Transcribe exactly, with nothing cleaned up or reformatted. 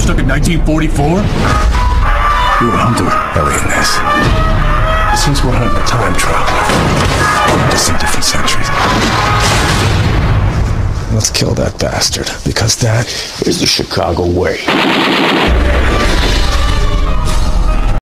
stuck in nineteen forty-four? You and I'm doing early in this. Since we're hunting a time traveler, just in different centuries. Let's kill that bastard, because that is the Chicago way.